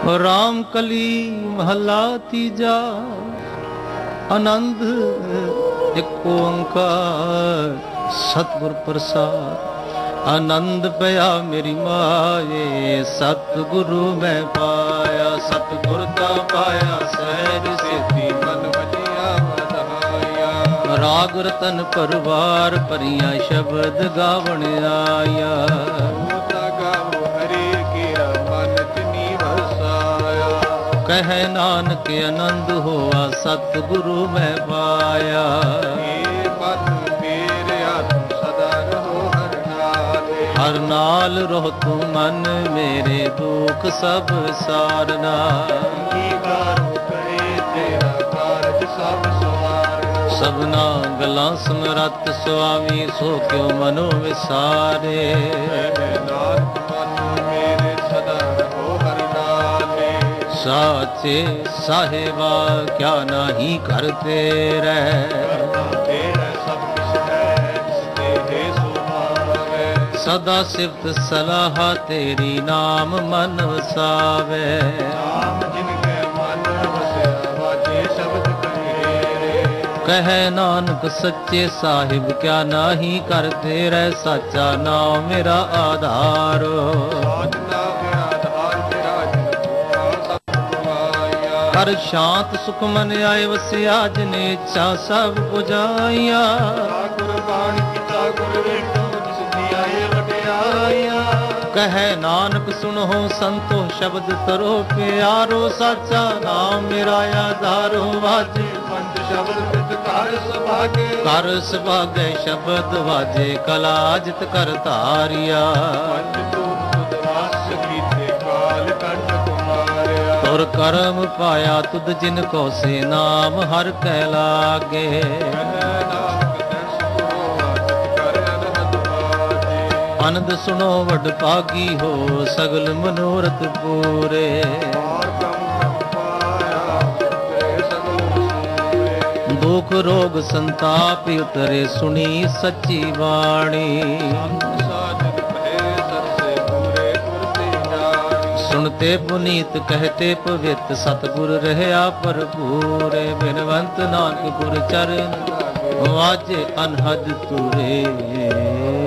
ਰਾਮ ਕਲੀ ਮਹਲਾ ਤੀਜਾ। ਆਨੰਦ ਇੱਕ ਓੰਕਾਰ ਸਤਿਗੁਰ ਪ੍ਰਸਾਦ। ਆਨੰਦ ਪਿਆ ਮੇਰੀ ਮਾਏ, ਸਤਿਗੁਰੂ ਮੈਂ ਪਾਇਆ। ਸਤਿਗੁਰ ਦਾ ਪਾਇਆ ਸਹਿਜ ਸਿੱਧੀ, ਮਨ ਵਜਿਆ ਵਧਾਇਆ। ਰਾਗ ਰਤਨ ਪਰਵਾਰ ਭਰੀਆਂ, ਸ਼ਬਦ ਗਾਵਣ ਆਇਆ। ਕਹਿ ਨਾਨਕ ਆਨੰਦ ਹੋਆ, ਸਤਿਗੁਰੂ ਮੈਂ ਪਾਇਆ। ਹਰ ਨਾਲ ਰਹੁ ਤੂੰ ਮਨ ਮੇਰੇ, ਦੁਖ ਸਭ ਸਾਰਨਾ। ਸਭਨਾ ਗਲਾਂ ਸਮਰੱਥ ਸੁਆਮੀ, ਸੋ ਕਿਉ ਮਨੋ ਵਿਸਾਰੇ। ਸਾਚੇ ਸਾਹਿਬਾ ਕਿਆ ਨਾਹੀ ਕਰਤੇ ਰਹਿ। ਸਦਾ ਸਿਫਤ ਸਲਾਹ ਤੇਰੀ, ਨਾਮ ਮਨ ਵਸਾਵੇ। ਕਹਿ ਨਾਨਕ ਸੱਚੇ ਸਾਹਿਬ ਕਿਆ ਨਾਹੀ ਕਰਤੇ ਰਹਿ। ਸਾਚਾ ਨਾਮ ਮੇਰਾ ਆਧਾਰ। ਹਰ ਸ਼ਾਂਤ ਸੁਖ ਮਨ ਆਏ ਵਸਿਆ, ਜਿਨ ਇੱਛਾ ਸਭ ਪੁਜਾਈਆ। ਕਹਿ ਨਾਨਕ ਸੁਣੋ ਸੰਤੋ ਸ਼ਬਦ ਤਰੋ ਪਿਆਰੋ। ਸਾਚਾ ਨਾਮ ਮੇਰਾ ਆਧਾਰੋ, ਵਾਜੇ ਪੰਜ ਸ਼ਬਦ ਤਿਤ ਕਰ ਸੁਭਾਗੇ। ਕਰ ਸੁਭਾਗੇ ਸ਼ਬਦ ਵਾਜੇ, ਕਲਾ ਜਿਤ ਕਰ ਧਾਰਿਆ। ਤੁਰ ਕਰਮ ਪਾਇਆ ਤੁਧ, ਜਿਨ ਕੋ ਸੇ ਨਾਮ ਹਰ ਕਹਿ ਲਾਗੇ। ਆਨੰਦ ਸੁਣੋ ਵਡ ਭਾਗੀ ਹੋ, ਸਗਲ ਮਨੋਰਥ ਪੂਰੇ। ਦੁਖ ਰੋਗ ਸੰਤਾਪ ਉਤਰੇ, ਸੁਣੀ ਸੱਚੀ ਬਾਣੀ। ਸੁਣਤੇ ਪੁਨੀਤ ਕਹਤੇ ਪਵਿੱਤ, ਸਤਿਗੁਰ ਰਹਿਆ ਭਰਪੂਰੇ। ਬਿਨਵੰਤ ਨਾਨਕ ਗੁਰ ਚਰਨ, ਵਾਜੇ ਅਨਹਦ ਤੁਰੇ।